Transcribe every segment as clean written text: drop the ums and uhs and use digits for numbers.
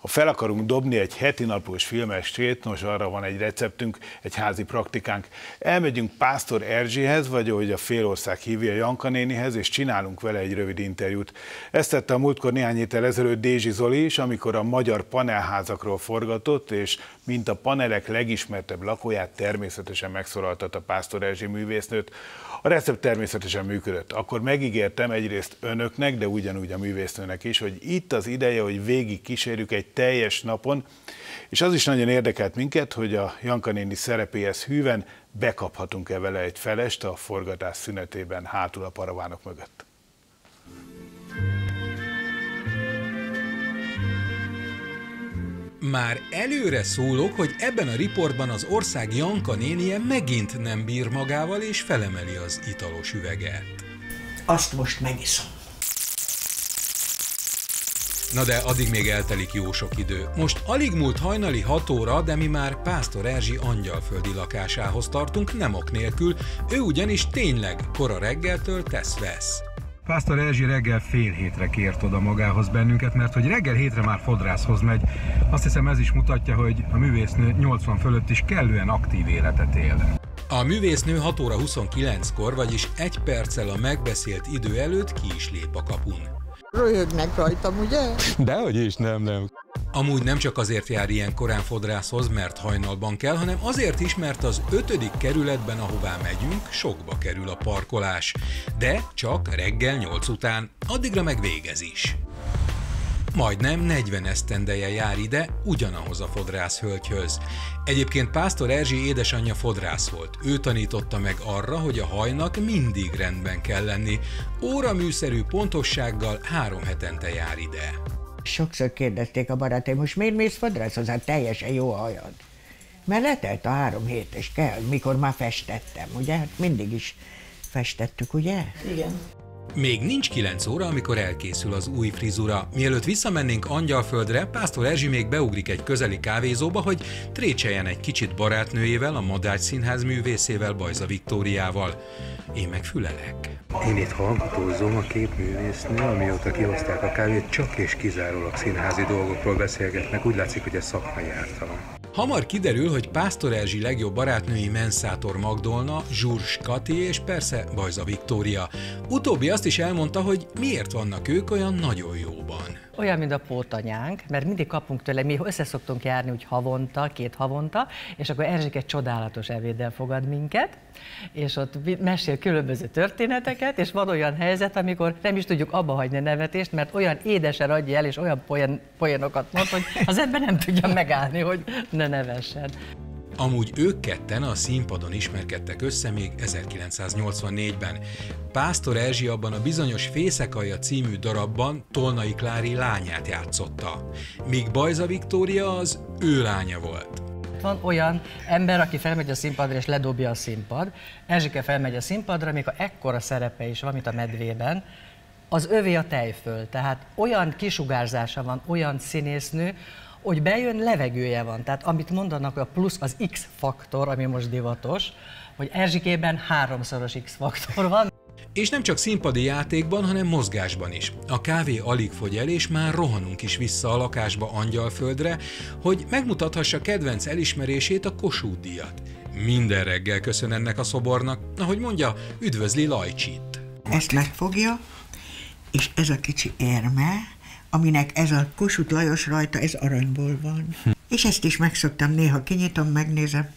Ha fel akarunk dobni egy heti napos filmestét, nos arra van egy receptünk, egy házi praktikánk. Elmegyünk Pásztor Erzséhez, vagy ahogy a félország hívja, Janka nénihez, és csinálunk vele egy rövid interjút. Ezt tette a múltkor néhány héttel ezelőtt Dézsi Zoli is, amikor a magyar panelházakról forgatott, és mint a panelek legismertebb lakóját természetesen megszólaltatta Pásztor Erzsé művésznőt. A recept természetesen működött. Akkor megígértem egyrészt önöknek, de ugyanúgy a művésznőnek is, hogy itt az ideje, hogy végig kísérjük egy teljes napon, és az is nagyon érdekelt minket, hogy a Janka néni szerepéhez hűven bekaphatunk-e vele egy felest a forgatás szünetében hátul a paravánok mögött. Már előre szólok, hogy ebben a riportban az ország Janka nénie megint nem bír magával, és felemeli az italos üveget. Azt most megiszom. Na de addig még eltelik jó sok idő. Most alig múlt hajnali 6 óra, de mi már Pásztor Erzsi angyalföldi lakásához tartunk, nem ok nélkül, ő ugyanis tényleg kora reggeltől tesz-vesz. Pásztor Erzsi reggel fél hétre kért oda magához bennünket, mert hogy reggel hétre már fodrászhoz megy. Azt hiszem ez is mutatja, hogy a művésznő 80 fölött is kellően aktív életet él. A művésznő 6 óra 29-kor, vagyis 1 perccel a megbeszélt idő előtt ki is lép a kapun. Röhögnek rajtam, ugye? Dehogy is, nem. Amúgy nem csak azért jár ilyen korán fodrászhoz, mert hajnalban kell, hanem azért is, mert az 5. kerületben, ahová megyünk, sokba kerül a parkolás. De csak reggel 8 után, addigra meg végez is. Majdnem 40 esztendeje jár ide, ugyanahoz a fodrászhölgyhöz. Egyébként Pásztor Erzsi édesanyja fodrász volt. Ő tanította meg arra, hogy a hajnak mindig rendben kell lenni. Óraműszerű pontossággal 3 hetente jár ide. Sokszor kérdezték a barátaim, most miért mész fodrászhoz? Hát teljesen jó a hajad. Mert letelt a 3 hét, és kell, mikor már festettem, ugye? Hát mindig is festettük, ugye? Igen. Még nincs 9 óra, amikor elkészül az új frizura. Mielőtt visszamennénk Angyalföldre, Pásztor Erzsi még beugrik egy közeli kávézóba, hogy trécseljen egy kicsit barátnőjével, a Madács Színház művészével, Bajza Viktóriával. Én meg fülelek. Én itt hallgatózom, a két művésznő, amióta kihozták a kávét, csak és kizárólag színházi dolgokról beszélgetnek. Úgy látszik, hogy ez szakmai ártalom. Hamar kiderül, hogy Pásztor Erzsi legjobb barátnői Menszátor Magdolna, Zsurs Kati és persze Bajza Viktória. Utóbbi azt is elmondta, hogy miért vannak ők olyan nagyon jóban. Olyan, mint a pótanyánk, mert mindig kapunk tőle, mi összeszoktunk járni úgy havonta, 2 havonta, és akkor Erzsike csodálatos ebéddel fogad minket, és ott mesél különböző történeteket, és van olyan helyzet, amikor nem is tudjuk abba hagyni a nevetést, mert olyan édesen adja el, és olyan poénokat mond, hogy az ember nem tudja megállni, hogy ne nevessen. Amúgy ők ketten a színpadon ismerkedtek össze még 1984-ben. Pásztor Erzsi abban a bizonyos Fészekalja című darabban Tolnai Klári lányát játszotta, míg Bajza Viktória az ő lánya volt. Van olyan ember, aki felmegy a színpadra és ledobja a színpad, Erzsike felmegy a színpadra, még ha ekkora szerepe is van, mint a Medvében, az övé a tejföl, tehát olyan kisugárzása van, olyan színésznő, hogy bejön, levegője van. Tehát amit mondanak, hogy a plusz az X-faktor, ami most divatos, hogy Erzsikében 3-szoros X-faktor van. És nem csak színpadi játékban, hanem mozgásban is. A kávé alig fogy el, és már rohanunk is vissza a lakásba Angyalföldre, hogy megmutathassa kedvenc elismerését, a Kossuth-díjat. Minden reggel köszön ennek a szobornak, ahogy mondja, üdvözli Lajcsit. Ezt megfogja, és ez a kicsi érme, aminek ez a Kossuth Lajos rajta, ez aranyból van. És ezt is megszoktam, néha kinyitom, megnézem.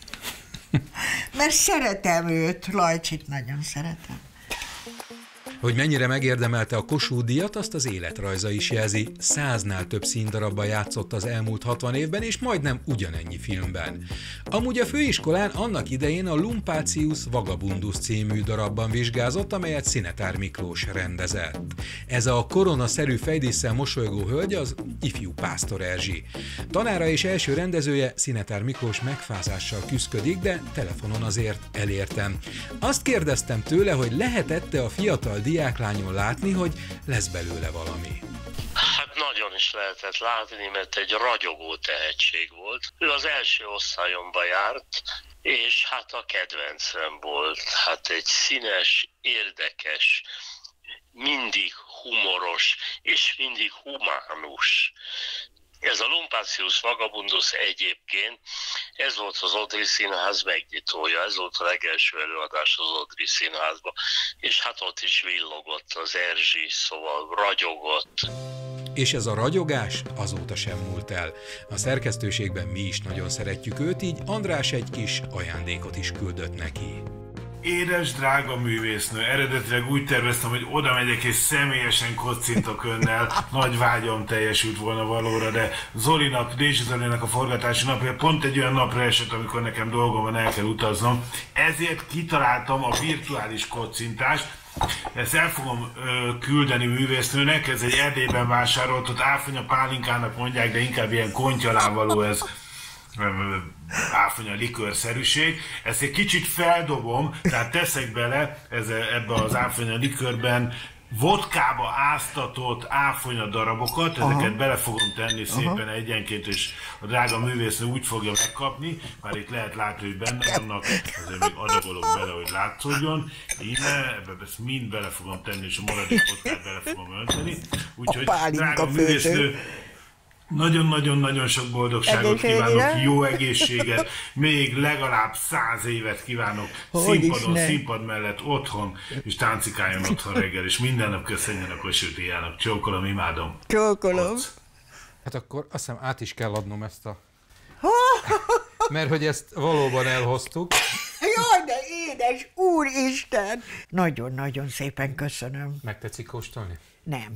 Mert szeretem őt, Lajcsit nagyon szeretem. Hogy mennyire megérdemelte a Kossuth-díjat, azt az életrajza is jelzi. 100-nál több színdarabban játszott az elmúlt 60 évben, és majdnem ugyanennyi filmben. Amúgy a főiskolán annak idején a Lumpácius Vagabundus című darabban vizsgázott, amelyet Szinetár Miklós rendezett. Ez a koronaszerű fejdísszel mosolygó hölgy az ifjú Pásztor Erzsi. Tanára és első rendezője Szinetár Miklós megfázással küszködik, de telefonon azért elértem. Azt kérdeztem tőle, hogy lehetett-e a fiatal diáklányon látni, hogy lesz belőle valami. Hát nagyon is lehetett látni, mert egy ragyogó tehetség volt. Ő az első osztályomba járt, és hát a kedvencem volt. Hát egy színes, érdekes, mindig humoros és mindig humánus. Ez a Lumpácius Vagabundus egyébként, ez volt az Odry Színház megnyitója, ez volt a legelső előadás az Odry Színházban, és hát ott is villogott az Erzsi, szóval ragyogott. És ez a ragyogás azóta sem múlt el. A szerkesztőségben mi is nagyon szeretjük őt, így András egy kis ajándékot is küldött neki. Édes, drága művésznő, eredetileg úgy terveztem, hogy oda megyek és személyesen kocintok önnel, nagy vágyam teljesült volna valóra, de Dézsi Zolinak a forgatási napja pont egy olyan napra esett, amikor nekem dolgom van, el kell utaznom. Ezért kitaláltam a virtuális kocintást. Ezt el fogom küldeni művésznőnek, ez egy Erdélyben vásárolt, ott áfonya pálinkának mondják, de inkább ilyen kontyalávaló ez, áfonya likőrszerűség. Ezt egy kicsit feldobom, tehát teszek bele ebbe az áfonya likőrben vodkába áztatott áfonya darabokat, ezeket bele fogom tenni szépen egyenként, és a drága művésznő úgy fogja megkapni, már itt lehet látni, hogy benne vannak, azért még adagolok bele, hogy látszódjon. Íme, ebbe ezt mind bele fogom tenni, és a maradék vodkát bele fogom önteni. Úgyhogy drága művésznő, nagyon-nagyon-nagyon sok boldogságot kívánok, jó egészséget, még legalább 100 évet kívánok színpadon, színpad mellett, otthon, és táncikáljon otthon reggel, és minden nap köszönjön a Kossuth Díjának. Csókolom, imádom. Csókolom. Hát akkor azt hiszem át is kell adnom ezt a... Mert hogy ezt valóban elhoztuk. Jaj, de édes úristen! Nagyon-nagyon szépen köszönöm. Megtetszik kóstolni? Nem.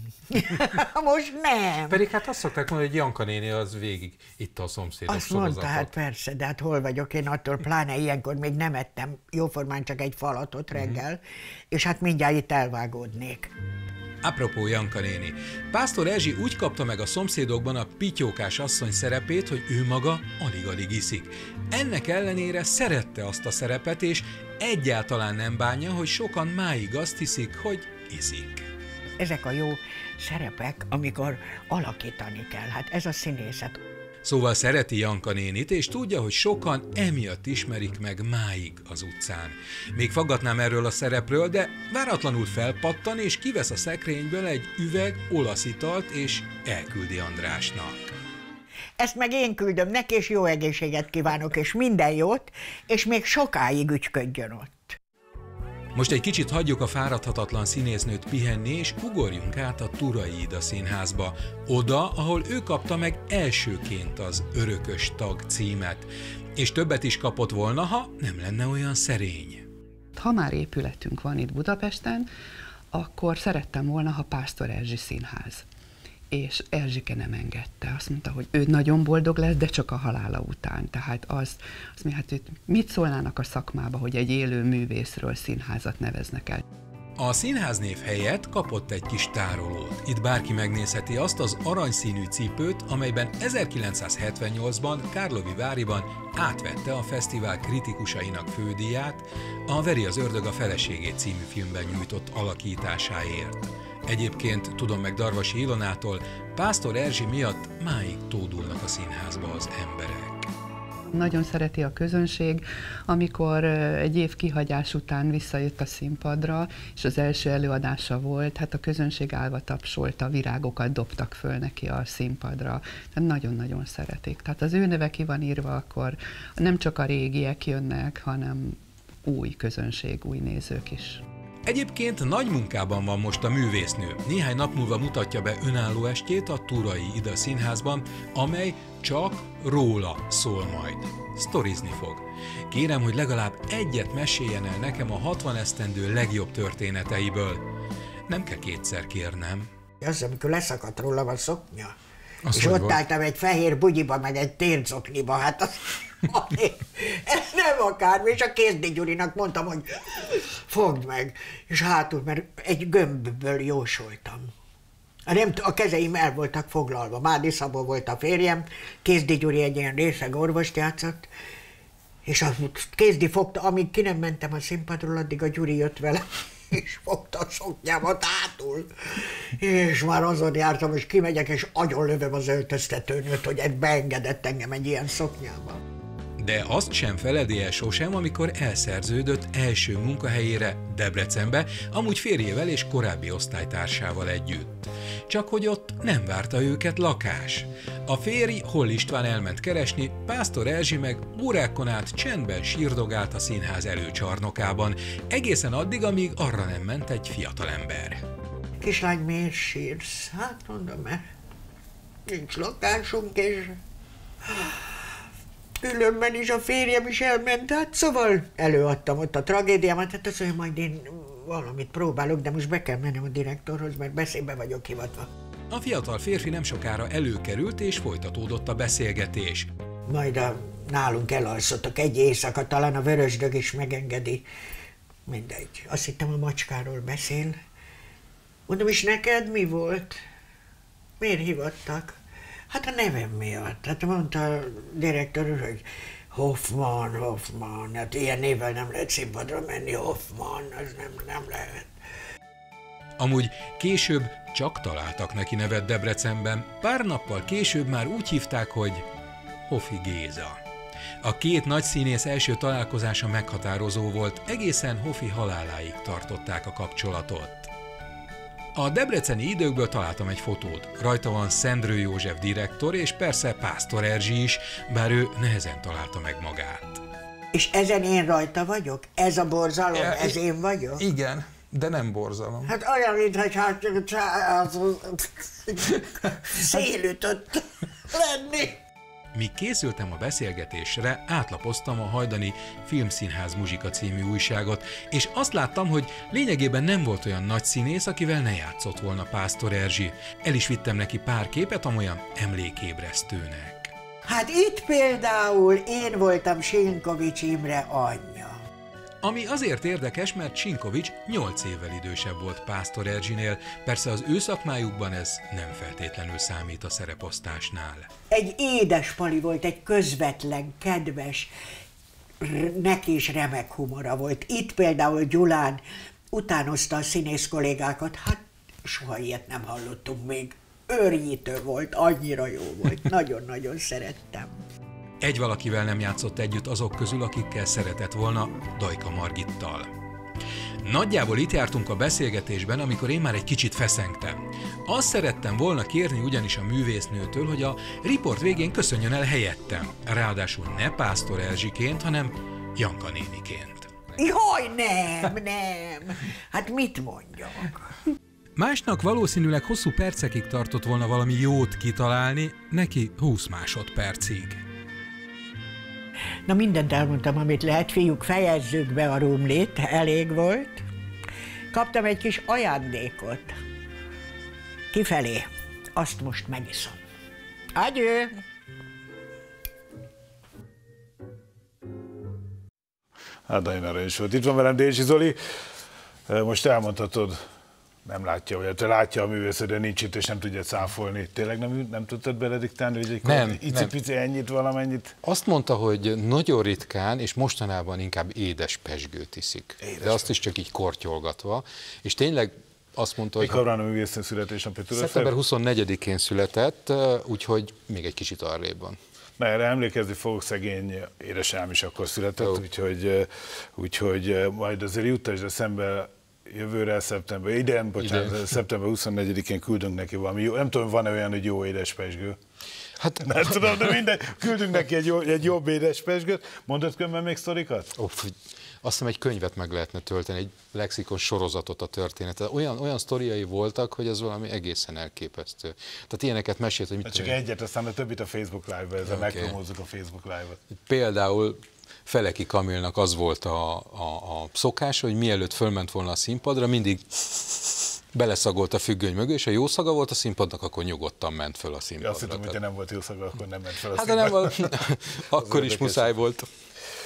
Most nem. Pedig hát azt szokták mondani, hogy Janka néni az végig itta a szomszédok azt sorozatot. mondta, hát persze, de hát hol vagyok én attól, pláne ilyenkor még nem ettem jóformán csak egy falatot reggel, és hát mindjárt itt elvágódnék. Apropó Janka néni, Pásztor Erzsi úgy kapta meg a Szomszédokban a pityókás asszony szerepét, hogy ő maga alig-alig iszik. Ennek ellenére szerette azt a szerepet, és egyáltalán nem bánja, hogy sokan máig azt hiszik, hogy iszik. Ezek a jó szerepek, amikor alakítani kell, hát ez a színészet. Szóval szereti Janka nénit, és tudja, hogy sokan emiatt ismerik meg máig az utcán. Még faggatnám erről a szerepről, de váratlanul felpattan, és kivesz a szekrényből egy üveg olasz italt, és elküldi Andrásnak. Ezt meg én küldöm neki, és jó egészséget kívánok, és minden jót, és még sokáig ügyködjön ott. Most egy kicsit hagyjuk a fáradhatatlan színésznőt pihenni, és ugorjunk át a Turay Ida Színházba, oda, ahol ő kapta meg elsőként az örökös tag címet, és többet is kapott volna, ha nem lenne olyan szerény. Ha már épületünk van itt Budapesten, akkor szerettem volna, ha Pásztor Erzsi Színház. És Erzsike nem engedte. Azt mondta, hogy ő nagyon boldog lesz, de csak a halála után. Tehát azt mondja, hát mit szólnának a szakmába, hogy egy élő művészről színházat neveznek el. A színháznév helyett kapott egy kis tárolót. Itt bárki megnézheti azt az aranyszínű cipőt, amelyben 1978-ban Karlovy Varyban átvette a fesztivál kritikusainak fődíját a Veri az ördög a feleségét című filmben nyújtott alakításáért. Egyébként tudom meg Darvasi Ilonától, Pásztor Erzsi miatt máig tódulnak a színházba az emberek. Nagyon szereti a közönség, amikor egy év kihagyás után visszajött a színpadra, és az első előadása volt, hát a közönség állva tapsolta, virágokat dobtak föl neki a színpadra. Tehát nagyon-nagyon szeretik. Tehát az ő neve ki van írva, akkor nem csak a régiek jönnek, hanem új közönség, új nézők is. Egyébként nagy munkában van most a művésznő. Néhány nap múlva mutatja be önálló estjét a Turay Ida Színházban, amely csak róla szól majd. Sztorizni fog. Kérem, hogy legalább egyet meséljen el nekem a 60 esztendő legjobb történeteiből. Nem kell kétszer kérnem. Az, amikor leszakadt rólam a szoknya, és ott álltam egy fehér bugyiba, meg egy térdszokniba, hát az... Ez nem akármi, és a Kézdi Gyurinak mondtam, hogy fogd meg, és hátul, mert egy gömbből jósoltam. A kezeim el voltak foglalva, Mádi Szabó volt a férjem, Kézdi Gyuri egy ilyen részeg orvost játszott, és a Kézdi fogta, amíg ki nem mentem a színpadról, addig a Gyuri jött vele, és fogta a szoknyámat hátul, és már azon jártam, és kimegyek, és agyonlövöm az öltöztetőnőt, hogy beengedett engem egy ilyen szoknyába. De azt sem feledi el sosem, amikor elszerződött első munkahelyére Debrecenbe, amúgy férjével és korábbi osztálytársával együtt. Csak hogy ott nem várta őket lakás. A férj Holl István elment keresni, Pásztor Erzsi meg órákon át csendben sírdogált a színház előcsarnokában, egészen addig, amíg arra nem ment egy fiatalember. Kislány, miért sírsz? Hát mondom, mert nincs lakásunk, és különben is a férjem is elment, hát szóval előadtam ott a tragédiámat, hát azt mondja, majd én valamit próbálok, de most be kell mennem a direktorhoz, mert beszédbe vagyok hivatva. A fiatal férfi nem sokára előkerült, és folytatódott a beszélgetés. Majd nálunk elalszottak egy éjszaka, talán a Vörösdög is megengedi. Mindegy. Azt hittem, a macskáról beszél. Mondom, és neked mi volt? Miért hívottak? Hát a nevem miatt. Hát mondta a direktor úr, hogy Hoffman, hát ilyen névvel nem lehet színpadra menni, Hoffman, az nem lehet. Amúgy később csak találtak neki nevet Debrecenben, pár nappal később már úgy hívták, hogy Hofi Géza. A két nagy színész első találkozása meghatározó volt, egészen Hofi haláláig tartották a kapcsolatot. A debreceni időkből találtam egy fotót. Rajta van Szendrő József direktor, és persze Pásztor Erzsi is, bár ő nehezen találta meg magát. És ezen én rajta vagyok? Ez a borzalom, ez én vagyok? Igen, de nem borzalom. Hát olyan, mintha szélütött lenni. Míg készültem a beszélgetésre, átlapoztam a hajdani Filmszínház Muzsika című újságot, és azt láttam, hogy lényegében nem volt olyan nagy színész, akivel ne játszott volna Pásztor Erzsi. El is vittem neki pár képet, amolyan emlékébresztőnek. Hát itt például én voltam Sinkovics Imre anyja. Ami azért érdekes, mert Sinkovics 8 évvel idősebb volt Pásztor Erzsinél, persze az ő szakmájukban ez nem feltétlenül számít a szereposztásnál. Egy édes pali volt, egy közvetlen, kedves, neki is remek humora volt. Itt például Gyulán utánozta a színész kollégákat, hát soha ilyet nem hallottunk még. Őrjítő volt, annyira jó volt, nagyon-nagyon szerettem. Egy valakivel nem játszott együtt azok közül, akikkel szeretett volna, Dajka Margittal. Nagyjából itt jártunk a beszélgetésben, amikor én már egy kicsit feszengtem. Azt szerettem volna kérni ugyanis a művésznőtől, hogy a riport végén köszönjön el helyettem. Ráadásul ne Pásztor Erzsiként, hanem Janka néniként. Jaj, nem. Hát mit mondjak? Másnak valószínűleg hosszú percekig tartott volna valami jót kitalálni, neki 20 másodpercig. Na, mindent elmondtam, amit lehet, fiúk, fejezzük be a rumlit, elég volt. Kaptam egy kis ajándékot. Kifelé. Azt most megiszom. Adjő! Hát nagyon aranyos volt. Itt van velem Dézsi Zoli. Most elmondhatod, nem látja, vagy te látja a művészet, de nincs itt, és nem tudja cáfolni. Tényleg nem tudtad belediktálni, hogy egy icipici ennyit, valamennyit? Azt mondta, hogy nagyon ritkán, és mostanában inkább édes pezsgőt iszik. De azt is csak így kortyolgatva. És tényleg azt mondta, hogy... Mikor van a művésznő születésnapja, tudod? Szeptember 24-én született, úgyhogy még egy kicsit arrébb van. Na, erre emlékezni fogok, szegény édesám is akkor született, úgyhogy majd azért juttasd eszembe jövőre, szeptember 24-én küldünk neki valami jó, nem tudom, van-e olyan, hogy jó édespezsgő? Hát nem tudom, de minden, küldünk neki egy jobb édespezsgőt. Mondod különben még sztorikat? Azt hiszem, egy könyvet meg lehetne tölteni, egy lexikon sorozatot a történetet. Olyan sztoriai voltak, hogy ez valami egészen elképesztő. Tehát ilyeneket mesélt, hogy mit csak egyet, aztán a többit a Facebook Live-ba, ezzel megpromózzuk a Facebook Live-ot. Például Feleki Kamilnak az volt a szokás, hogy mielőtt fölment volna a színpadra, mindig beleszagolt a függöny mögé, és ha jó szaga volt a színpadnak, akkor nyugodtan ment föl a színpadra. Azt hittem, hogy nem volt jó szaga, akkor nem ment föl a színpadra. Hát de nem, akkor is muszáj volt.